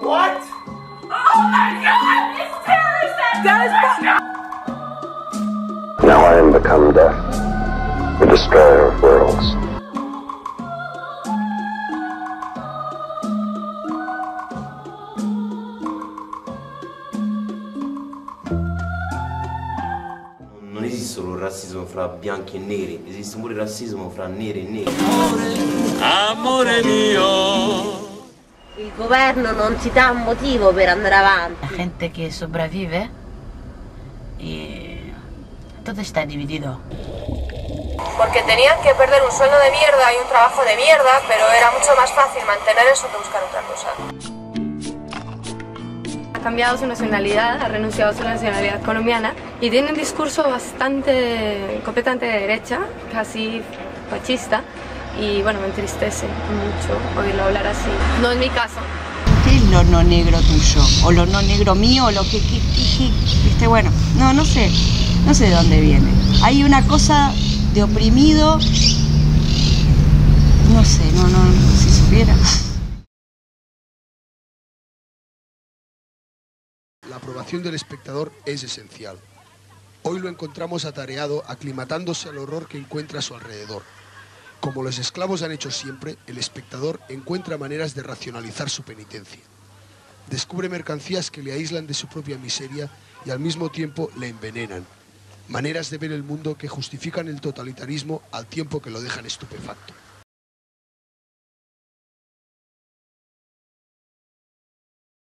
What? Oh my God! It's terrorist! Now I am become death, the destroyer of worlds. Non esiste solo il razzismo fra bianchi e neri, esiste pure il razzismo fra neri e neri. Amore mio. Il governo non ti dà un motivo per andare avanti. La gente que sobrevive y todo está dividido. Porque tenían que perder un sueldo de mierda y un trabajo de mierda, pero era mucho más fácil mantener eso que buscar otra cosa. Ha cambiado su nacionalidad, ha renunciado a su nacionalidad colombiana y tiene un discurso completamente de derecha, casi fascista, y bueno, me entristece mucho oírlo hablar así. No es mi caso. ¿Qué es lo no negro tuyo? ¿O lo no negro mío? ¿O lo que viste? Bueno, no sé de dónde viene. Hay una cosa de oprimido, no sé, si supiera. La aprobación del espectador es esencial. Hoy lo encontramos atareado, aclimatándose al horror que encuentra a su alrededor. Como los esclavos han hecho siempre, el espectador encuentra maneras de racionalizar su penitencia. Descubre mercancías que le aíslan de su propia miseria y al mismo tiempo le envenenan. Maneras de ver el mundo que justifican el totalitarismo al tiempo que lo dejan estupefacto.